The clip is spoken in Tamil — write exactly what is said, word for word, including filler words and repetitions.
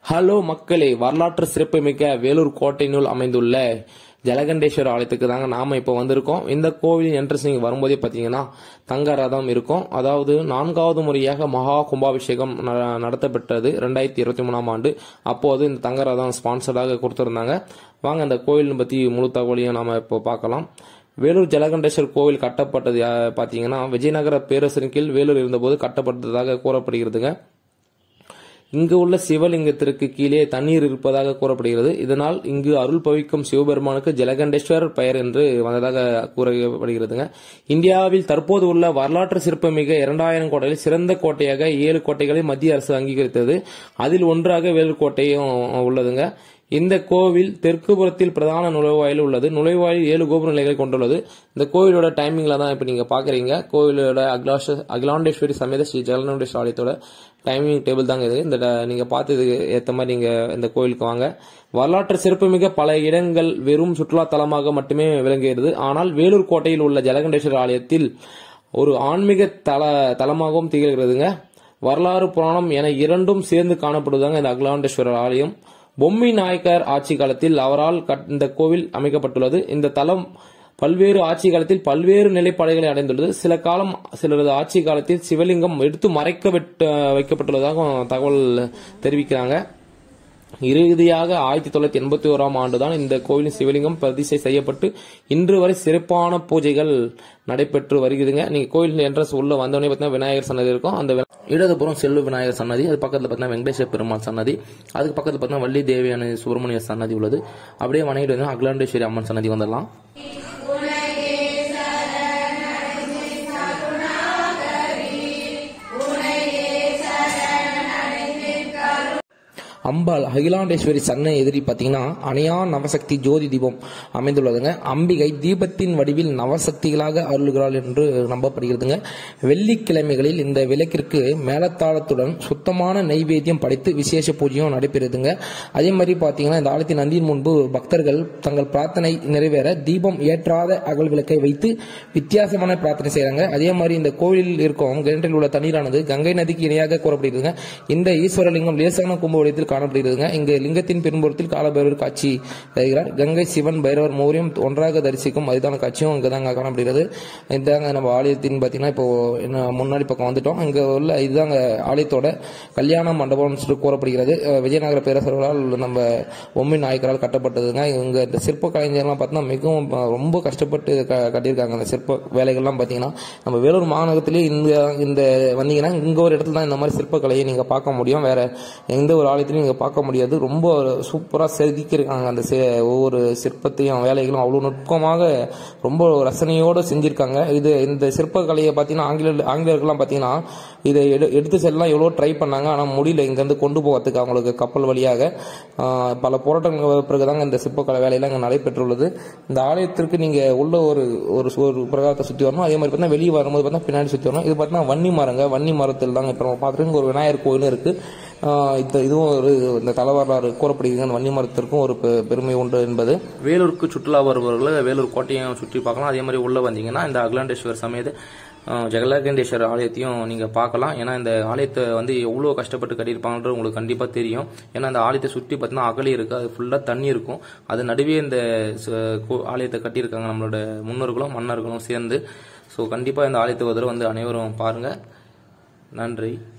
ஹலோ மக்களே, வரலாற்று சிறப்புமிக்க வேலூர் கோட்டையினுள் அமைந்துள்ள ஜலகண்டேஸ்வரர் ஆலயத்துக்கு தாங்க நாம இப்ப வந்திருக்கோம். இந்த கோவில் என்ட்ரன்ஸ் வரும்போதே பாத்தீங்கன்னா தங்க ரதம் இருக்கும். அதாவது நான்காவது முறையாக மகா கும்பாபிஷேகம் நடத்தப்பட்டது ரெண்டாயிரத்தி இருபத்தி மூணாம் ஆண்டு. அப்போது இந்த தங்க ரதம் ஸ்பான்சர்டாக கொடுத்திருந்தாங்க. வாங்க இந்த கோவில் பத்தி முழு தகவலையும் நாம இப்போ பார்க்கலாம். வேலூர் ஜலகண்டேஸ்வரர் கோவில் கட்டப்பட்டது பாத்தீங்கன்னா விஜயநகர பேரரசின் கீழ் வேலூர் இருந்தபோது கட்டப்பட்டதாக கூறப்படுகிறதுங்க. இங்கு உள்ள சிவலிங்கத்திற்கு கீழே தண்ணீர் இருப்பதாக கூறப்படுகிறது. இதனால் இங்கு அருள் பவிக்கும் சிவபெருமானுக்கு ஜலகண்டேஸ்வரர் பெயர் என்று வந்ததாக கூறப்படுகிறதுங்க. இந்தியாவில் தற்போது உள்ள வரலாற்று சிறப்புமிக இரண்டாயிரம் கோட்டையில் சிறந்த கோட்டையாக ஏழு கோட்டைகளை மத்திய அரசு அங்கீகரித்தது. அதில் ஒன்றாக வேலூர் கோட்டையும் உள்ளதுங்க. இந்த கோவில் தெற்கு புறத்தில் பிரதான நுழைவாயில் உள்ளது. நுழைவாயில் ஏழு கோபுர நிலைகளை கொண்டுள்ளது. இந்த கோவிலோட டைமிங்ல தான் இப்ப நீங்க பாக்குறீங்க. கோவிலோட அகிலாண்டேஸ்வரி சமேத ஸ்ரீ ஜலகண்டேஸ்வரர் ஆலயத்தோட டைமிங் டேபிள் தாங்க இது. இந்த நீங்க பார்த்தது ஏத்த மாதிரி நீங்க இந்த கோவிலுக்கு வாங்க. வரலாற்று சிறப்புமிக பல இடங்கள் வெறும் சுற்றுலா தலமாக மட்டுமே விளங்குகிறது. ஆனால் வேலூர் கோட்டையில் உள்ள ஜலகண்டேஸ்வரர் ஆலயத்தில் ஒரு ஆன்மீக தல தலமாகவும் திகழ்கிறதுங்க. வரலாறு புராணம் என இரண்டும் சேர்ந்து காணப்படுவதாங்க இந்த அகிலாண்டேஸ்வரர் ஆலயம். பொம்மி நாயக்கர் ஆட்சி காலத்தில் அவரால் இந்த கோவில் அமைக்கப்பட்டுள்ளது. இந்த தலம் பல்வேறு ஆட்சி காலத்தில் பல்வேறு நிலைப்பாடுகளை அடைந்துள்ளது. சில காலம் சிலரது ஆட்சி காலத்தில் சிவலிங்கம் எடுத்து மறைக்க வைக்கப்பட்டுள்ளதாக தகவல் தெரிவிக்கிறாங்க. இறுதியாக ஆயிரத்தி தொள்ளாயிரத்தி எண்பத்தி ஓராம் ஆண்டுதான் இந்த கோவிலின் சிவலிங்கம் பிரதிஷ்டை செய்யப்பட்டு இன்று வரை சிறப்பான பூஜைகள் நடைபெற்று வருகிறதுங்க. நீங்க கோவில் என்ட்ரன்ஸ் உள்ள வந்தவனே பார்த்தீங்கன்னா விநாயகர் சன்னதி இருக்கும். அந்த இடதுபுறம் செல்வ விநாயகர் சன்னதி, அது பக்கத்துல பார்த்தீங்கன்னா வெங்கடேஸ்வர பெருமாள் சன்னதி, அதுக்கு பக்கத்துல பார்த்தீங்கன்னா வள்ளி தேவியான சுப்பிரமணிய சன்னதி உள்ளது. அப்படியே வணங்கிட்டு வந்து அகிலாண்டேஸ்வரி அம்மன் சன்னதி வந்துடலாம். அம்பாள் அகிலாண்டேஸ்வரி சன்னை எதிரி பாத்தீங்கன்னா அணையா நவசக்தி ஜோதி தீபம் அமைந்துள்ளதுங்க. அம்பிகை தீபத்தின் வடிவில் நவசக்திகளாக அருள்கிறாள் என்று நம்பப்படுகிறதுங்க. வெள்ளிக்கிழமைகளில் இந்த விளக்கிற்கு மேலத்தாளத்துடன் சுத்தமான நைவேத்தியம் படைத்து விசேஷ பூஜையும் நடைபெறுதுங்க. அதே மாதிரி பாத்தீங்கன்னா இந்த ஆலயத்தின் நந்தியின் முன்பு பக்தர்கள் தங்கள் பிரார்த்தனை நிறைவேற தீபம் ஏற்றாத அகல் விளக்கை வைத்து வித்தியாசமான பிரார்த்தனை செய்யறாங்க. அதே மாதிரி இந்த கோவிலில் இருக்கும் கிணற்றில் உள்ள தண்ணீரானது கங்கை நதிக்கு இணையாக கூறப்படுகிறதுங்க. இந்த ஈஸ்வரலிங்கம் லேசான கும்ப வடிவத்தில் காணப்படுகிறதுங்க. இங்கு லிங்கத்தின் பின்புறத்தில் காலபைரவர் காட்சி தருகிறார். கங்கை சிவன் பைரவர் மூவரையும் ஒன்றாக தரிசிக்கும் அரிதான காட்சியும் இங்கதாங்க காணப்படுகிறது. இதாங்க நம்ம ஆலயத்தின் பாத்தீங்கன்னா இப்போ முன்னாடி பக்கம் வந்துட்டோம். இங்க உள்ள இதுதாங்க ஆலயத்தோட கல்யாண மண்டபம் கூறப்படுகிறது. விஜயநகர பேரரசர்களால் நம்ம பொம்மி நாயக்கரால் கட்டப்பட்டதுங்க. இங்க இந்த சிற்ப கலைஞர்லாம் பார்த்தீங்கன்னா மிகவும் ரொம்ப கஷ்டப்பட்டு கட்டியிருக்காங்க. அந்த சிற்ப வேலைகள்லாம் பாத்தீங்கன்னா நம்ம வேலூர் மாநகரத்திலேயே இந்த இந்த வந்தீங்கன்னா இங்க ஒரு இடத்துல தான் இந்த மாதிரி சிற்பக்கலையை நீங்க பார்க்க முடியும். வேற எந்த ஒரு ஆலயத்திலும் நீங்க பார்க்க முடியாது. ரொம்ப சூப்பரா செதுக்கியிருக்காங்க. அந்த ஒவ்வொரு சிற்பத்தையும் வேலைகளும் அவ்வளவு நுட்பமாக ரொம்ப ரசனையோடு செஞ்சிருக்காங்க. இது இந்த சிற்பக்கலையை பார்த்தீங்கன்னா ஆங்கில ஆங்கிலேயர்கள்லாம் பார்த்தீங்கன்னா இதை எடுத்து செல்லாம் எவ்வளோ ட்ரை பண்ணாங்க. ஆனால் முடியல இங்கிருந்து கொண்டு போகிறதுக்கு அவங்களுக்கு கப்பல் வழியாக. பல போராட்டங்கள் பிறகுதாங்க இந்த சிற்பக்கலை வேலையெல்லாம் இங்கே நடைபெற்றுள்ளது. இந்த ஆலயத்திற்கு நீங்க உள்ள ஒரு ஒரு பிரகாரத்தை சுற்றி வரணும். அதே மாதிரி பார்த்தீங்கன்னா வெளியே வரும்போது பார்த்தீங்கன்னா பின்னாடி சுற்றி வரணும். இது பார்த்தீங்கன்னா வன்னி மரங்க வன்னி மரத்தில் தாங்க இப்போ நம்ம பார்த்துட்டு ஒரு விநாயகர் கோயிலும் இருக்கு. இதுவும் ஒரு இந்த தலவரலாறு கூறப்படுகிறது. வன்னி மரத்திற்கும் ஒரு பெருமை உண்டு என்பது. வேலூருக்கு சுற்றுலா வருபவர்கள் வேலூர் கோட்டையும் சுற்றி பார்க்கலாம். அதே மாதிரி உள்ள வந்தீங்கன்னா இந்த அகிலாண்டேஸ்வரர் சமேத ஜலகண்டேஸ்வரர் ஆலயத்தையும் நீங்க பார்க்கலாம். ஏன்னா இந்த ஆலயத்தை வந்து எவ்வளவு கஷ்டப்பட்டு கட்டியிருப்பாங்கன்றது உங்களுக்கு கண்டிப்பா தெரியும். ஏன்னா அந்த ஆலயத்தை சுற்றி பார்த்தீங்கன்னா அகலி இருக்கு, அது ஃபுல்லா தண்ணி இருக்கும். அது நடுவே இந்த ஆலயத்தை கட்டியிருக்காங்க நம்மளோட முன்னோர்களும் மன்னர்களும் சேர்ந்து. ஸோ கண்டிப்பா இந்த ஆலயத்தை ஒரு தடவை வந்து அனைவரும் பாருங்க. நன்றி.